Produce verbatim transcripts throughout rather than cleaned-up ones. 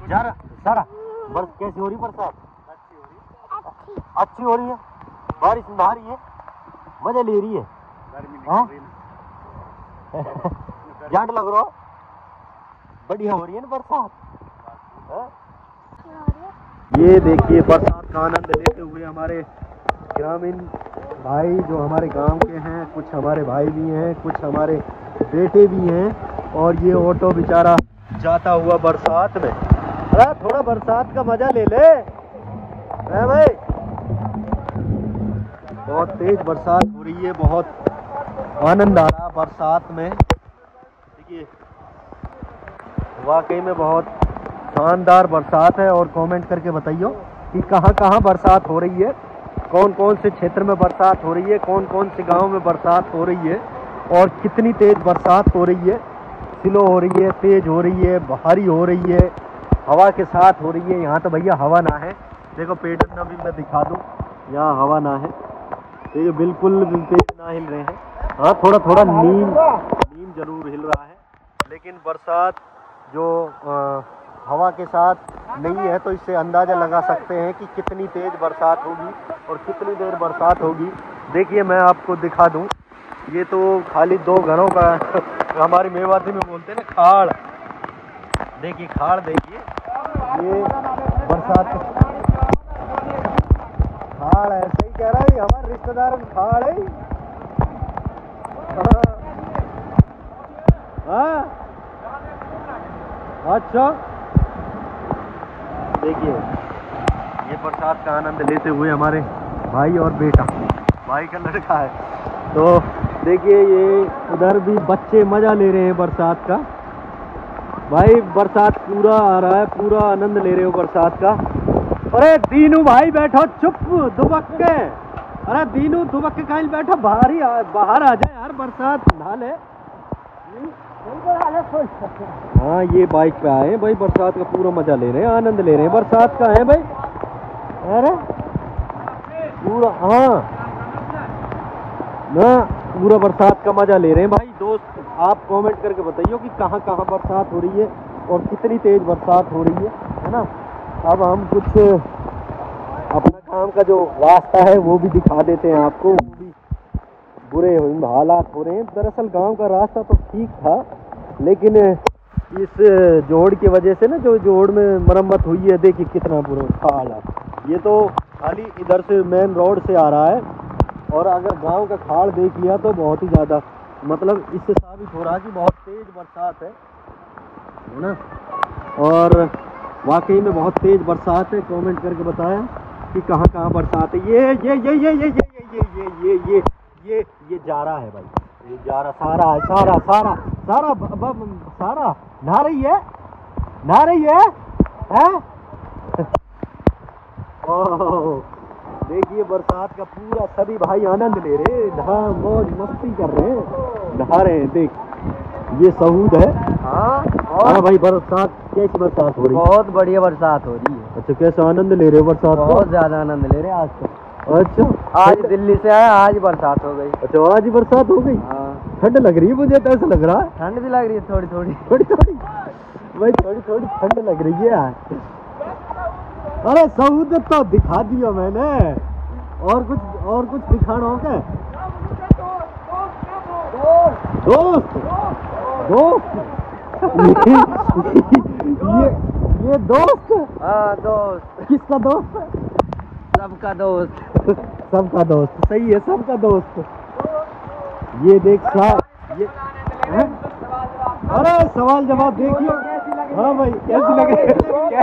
जा रहा सारा बर्फ कैसी हो रही बरसात? अच्छी हो रही है। बारिश नहा रही है, मजा ले रही है। जाट लग रहा बढ़िया हो रही है ना बरसात। ये देखिए बरसात का आनंद लेते हुए हमारे ग्रामीण भाई जो हमारे गांव के हैं, कुछ हमारे भाई भी हैं, कुछ हमारे बेटे भी हैं। और ये ऑटो बेचारा जाता हुआ बरसात में। अरे थोड़ा बरसात का मजा ले ले है भाई। बहुत तेज बरसात हो रही है, बहुत आनंद आ रहा है बरसात में। देखिए वाकई में बहुत शानदार बरसात है। और कमेंट करके बताइए कि कहाँ कहाँ बरसात हो रही है, कौन कौन से क्षेत्र में बरसात हो रही है, कौन कौन से गांव में बरसात हो रही है और कितनी तेज बरसात हो रही है। स्लो हो रही है, तेज हो रही है, भारी हो रही है, हवा के साथ हो रही है। यहाँ तो भैया हवा ना है, देखो पेड़ ना भी मैं दिखा दूँ, यहाँ हवा ना है, तो ये बिल्कुल तेज ना हिल रहे हैं। हाँ थोड़ा थोड़ा नीम नीम जरूर हिल रहा है, लेकिन बरसात जो आ, हवा के साथ नहीं है, तो इससे अंदाज़ा लगा सकते हैं कि कितनी तेज़ बरसात होगी और कितनी देर बरसात होगी। देखिए मैं आपको दिखा दूं, ये तो खाली दो घरों का हमारी मेवाती में बोलते हैं ना खाड़। देखिए खाड़, देखिए ये बरसात खाड़ है, सही कह रहा है हमारे रिश्तेदार खाड़ है। हाँ अच्छा देखिए ये बरसात का आनंद लेते हुए हमारे भाई और बेटा, भाई का लड़का है, तो देखिए ये उधर भी बच्चे मजा ले रहे हैं बरसात का। भाई बरसात पूरा आ रहा है, पूरा आनंद ले रहे हो बरसात का। अरे दीनू भाई बैठो चुप दुबक के। अरे दीनू दुबक के कहीं बैठो, बाहर ही बाहर आ जाए यार, बरसात नहा ले। हाँ ये बाइक पे आए भाई, बरसात का पूरा मजा ले रहे हैं, आनंद ले रहे हैं बरसात का है भाई। अरे पूरा हाँ ना पूरा बरसात का मजा ले रहे हैं भाई। दोस्त आप कमेंट करके बताइए कि कहाँ कहाँ बरसात हो रही है और कितनी तेज बरसात हो रही है, है ना। अब हम कुछ अपना काम का जो रास्ता है वो भी दिखा देते हैं आपको। वो भी बुरे हालात हो रहे हैं। दरअसल गांव का रास्ता तो ठीक था, लेकिन इस जोड़ की वजह से ना, जो जोड़ में मरम्मत हुई है, देखिए कितना बुरा हाल। ये तो खाली इधर से मेन रोड से आ रहा है, और अगर गांव का खाड़ देख लिया तो बहुत ही ज़्यादा, मतलब इससे साबित हो रहा है कि बहुत तेज़ बरसात है ना। और वाकई में बहुत तेज़ बरसात है। कमेंट करके बताया कि कहाँ कहाँ बरसात है। ये ये ये ये ये ये ये ये ये ये ये ये जा रहा है भाई, ये जा रहा सारा है, सारा सारा सारा ब, ब, सारा नहा रही है, नहा रही है, हैं? ओह देखिए बरसात का पूरा सभी भाई आनंद ले रहे हैं, नहा मौज मस्ती कर रहे हैं, नहा रहे हैं। देख ये सहूद है। हाँ हाँ भाई बरसात कैसी बरसात हो रही है? बहुत बढ़िया बरसात हो रही है। अच्छा कैसे आनंद ले रहे हो बरसात का? बहुत ज्यादा आनंद ले रहे हैं आज तो। अच्छा आज दिल्ली से आया, आज बरसात हो गई। अच्छा आज ही बरसात हो गई। हाँ ठंड लग रही है मुझे तो, ऐसा लग रहा है ठंड भी लग रही है थोड़ी थोड़ी थोड़ी थोड़ी भाई, थोड़ी थोड़ी ठंड लग रही है यार। अरे सऊद तो दिखा दिया मैंने, और कुछ और कुछ दिखाना हो क्या? दोस्त दोस्त ये ये दोस्त। हाँ दोस्त। किसका दोस्त? सबका दोस्त। सबका दोस्त, सही है, सबका दोस्त। ये देख सा ये है? अरे सवाल जवाब देखिए। हाँ भाई कैसी लग रही है?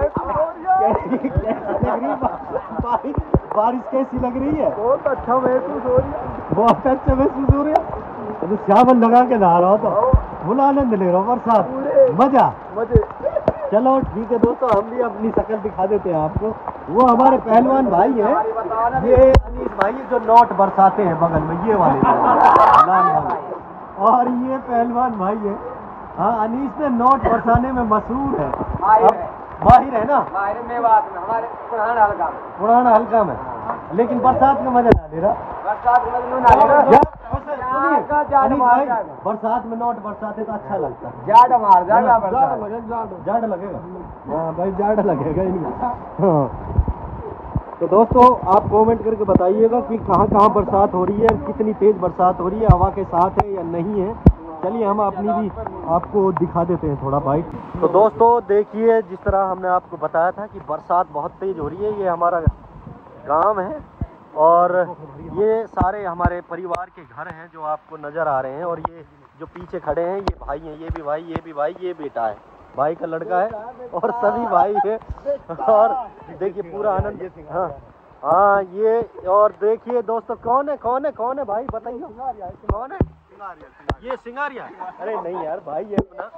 बारिश कैसी लग रही है? बहुत अच्छा महसूस हो रही है। बहुत अच्छा महसूस हो रहा है। तो चावल लगा के नहा रहा हो तो फुल आनंद ले रहा हो बरसात, मजा मजे। चलो ठीक है दोस्तों, हम भी अपनी शक्ल दिखा देते हैं आपको। वो हमारे पहलवान भाई हैं, ये अनीस भाई जो नोट बरसाते हैं बगल में, ये वाले लाल भाई। और ये पहलवान भाई है, हाँ अनीस ने नोट बरसाने में मशहूर है, माहिर है ना। माहिर मेवात में, हमारे पुराना हल्का में, पुराना हल्का में, लेकिन बरसात में मजा ना ले रहा। बरसात में मजा ना ले रहा। अनीस भाई, बरसात में नोट बरसाते तो अच्छा लगता है। जाड़ मार जाएगा जाड़ लगेगा। हाँ भाई जाड़ लगेगा इनका। हाँ तो दोस्तों आप कमेंट करके बताइएगा कि कहाँ कहाँ बरसात हो रही है, कितनी तेज बरसात हो रही है, हवा के साथ है या नहीं है। चलिए हम अपनी भी आपको दिखा देते हैं थोड़ा भाई। तो दोस्तों देखिए, जिस तरह हमने आपको बताया था कि बरसात बहुत तेज हो रही है, ये हमारा गांव है और ये सारे हमारे परिवार के घर हैं जो आपको नज़र आ रहे हैं। और ये जो पीछे खड़े हैं ये भाई हैं, ये भी भाई, ये भी भाई, ये बेटा है, भाई का लड़का है और सभी भाई है। और देखिए पूरा आनंद। हाँ हाँ ये, और देखिए दोस्तों कौन है कौन है कौन है भाई बताइए कौन है? ये सिंगारिया। अरे नहीं यार भाई है अपना।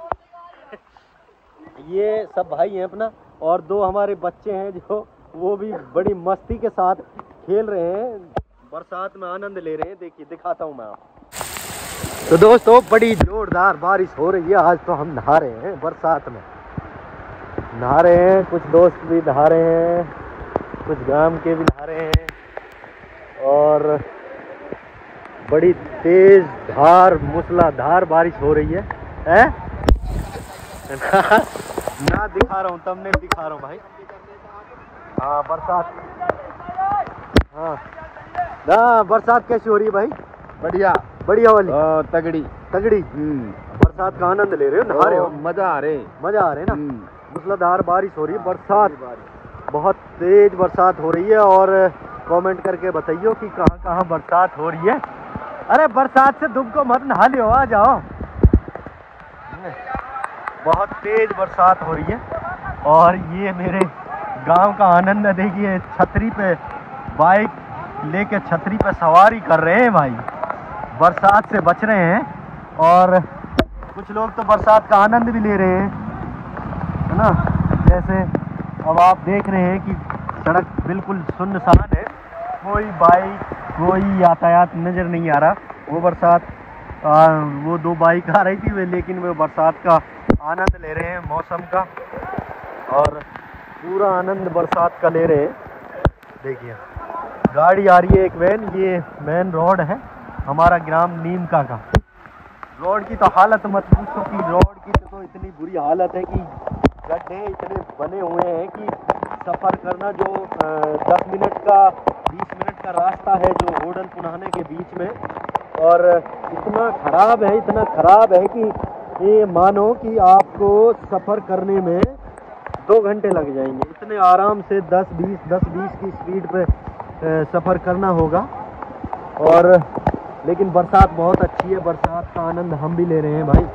ये सब भाई हैं अपना। और दो हमारे बच्चे हैं जो वो भी बड़ी मस्ती के साथ खेल रहे हैं, बरसात में आनंद ले रहे हैं। देखिए दिखाता हूँ मैं आपको। तो दोस्तों बड़ी जोरदार बारिश हो रही है। आज तो हम नहा रहे हैं बरसात में, नहा रहे हैं, कुछ दोस्त भी नहा रहे हैं, कुछ गांव के भी नहा रहे हैं। और बड़ी तेज धार मूसलाधार बारिश हो रही है, है? ना दिखा रहा हूँ, तुमने दिखा रहा हूँ भाई। हाँ बरसात, हाँ ना बरसात कैसी हो रही है भाई? बढ़िया बढ़िया वाली, तगड़ी तगड़ी। बरसात का आनंद ले रहे हो, नहा रहे हो, मजा आ रहे मजा आ रहे ना। मूसलाधार बारिश हो रही है, बरसात बहुत तेज बरसात हो रही है। और कमेंट करके बताइए कि कहाँ कहाँ बरसात हो रही है। अरे बरसात से तुमको मत नहा लियो, आ जाओ। बहुत तेज बरसात हो रही है और ये मेरे गांव का आनंद है। देखिए छतरी पे बाइक लेके छतरी पे सवारी कर रहे हैं भाई, बरसात से बच रहे हैं। और कुछ लोग तो बरसात का आनंद भी ले रहे हैं, है ना। जैसे अब आप देख रहे हैं कि सड़क बिल्कुल सुनसान है, कोई बाइक कोई यातायात नज़र नहीं आ रहा। वो बरसात आ, वो दो बाइक आ रही थी वे, लेकिन वो बरसात का आनंद ले रहे हैं, मौसम का। और पूरा आनंद बरसात का ले रहे हैं। देखिए गाड़ी आ रही है एक वैन, ये मेन रोड है हमारा ग्राम नीमका का। रोड की तो हालत मत पूछो कि रोड की तो, तो इतनी बुरी हालत है कि गड्ढे इतने बने हुए हैं कि सफ़र करना जो दस मिनट का बीस मिनट का रास्ता है जो होडल पुराने के बीच में, और इतना ख़राब है, इतना ख़राब है कि ये मानो कि आपको सफ़र करने में दो घंटे लग जाएंगे। इतने आराम से दस बीस दस बीस की स्पीड पे सफ़र करना होगा। और लेकिन बरसात बहुत अच्छी है, बरसात का आनंद हम भी ले रहे हैं भाई।